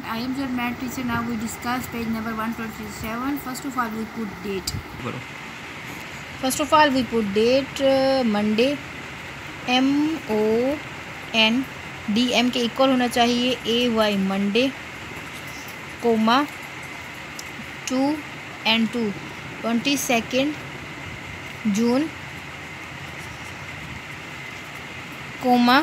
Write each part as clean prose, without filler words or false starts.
student. I am your math teacher. Now we discuss page number 127. First of all, we put date. First of all, we put date Monday. MONDM के equal होना चाहिए AY Monday, comma 2 and 2 22 June, कोमा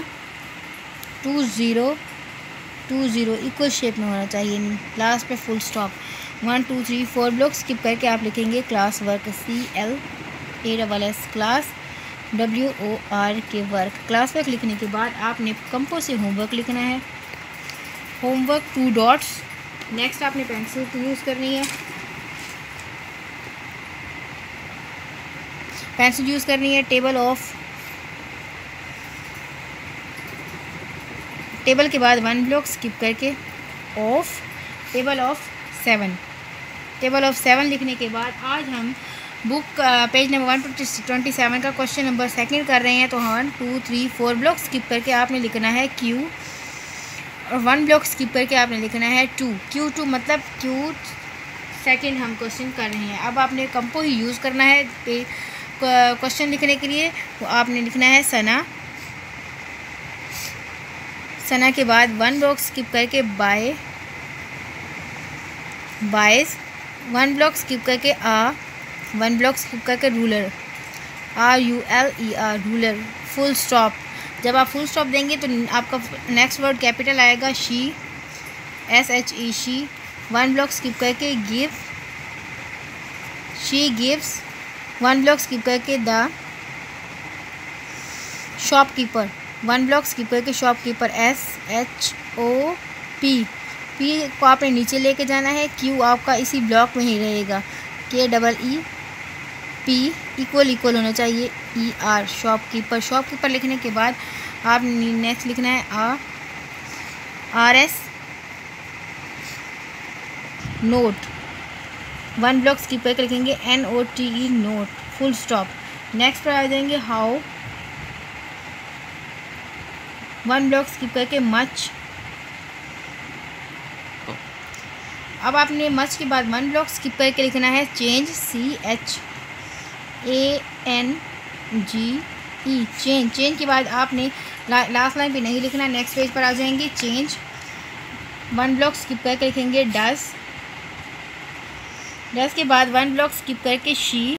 2020 equal shape में होना चाहिए, last पे full stop. 1 2 3 4 block skip करके आप लिखेंगे class work CLASS class WORK work. Class work लिखने के बाद आपने कंपो से होमवर्क लिखना है। Homework 2 dots. नेक्स्ट आपने पेंसिल यूज़ करनी है। पेंसिल यूज़ करनी है। टेबल के बाद 1 ब्लॉक स्किप करके टेबल ऑफ 7 लिखने के बाद आज हम बुक पेज नंबर 127 का क्वेश्चन नंबर 2 कर रहे हैं। तो 1 2 3 4 ब्लॉक स्किप करके आपने लिखना है Q और 1 ब्लॉक स्किप करके आपने लिखना है 2 Q2 मतलब Q सेकंड हम क्वेश्चन कर रहे हैं। अब आपने कंपो ही यूज़ करना है क्वेश्चन लिखने के लिए। तो आपने लिखना है सना के बाद 1 ब्लॉक स्किप करके बायस 1 ब्लॉक स्किप करके 1 ब्लॉक स्किप करके ruler RULER ruler, full stop. जब आप फुल स्टॉप देंगे तो आपका नेक्स्ट वर्ड कैपिटल आएगा she SHE she. 1 block skip करके शी गिव्स 1 ब्लॉक स्किप करके द शॉपकीपर 1 ब्लॉक स्किप करके शॉपकीपर SHOP P को आपने नीचे लेके जाना है। Q आपका इसी ब्लॉक में ही रहेगा KEEP इक्वल होना चाहिए ER शॉपकीपर लिखने के बाद आप नेक्स्ट लिखना है RS नोट 1 ब्लॉक स्किप करके लिखेंगे NOTE note, full stop. Next पर आ जाएंगे हाउ 1 ब्लॉक स्किप करके मच। अब आपने मच के बाद 1 ब्लॉक स्किप करके लिखना है चेंज CHANGE चेंज के बाद आपने लास्ट लाइन पे नहीं लिखना। नेक्स्ट पेज पर आ जाएंगे चेंज 1 ब्लॉक स्किप करके लिखेंगे डस के बाद 1 ब्लॉक स्किप करके शी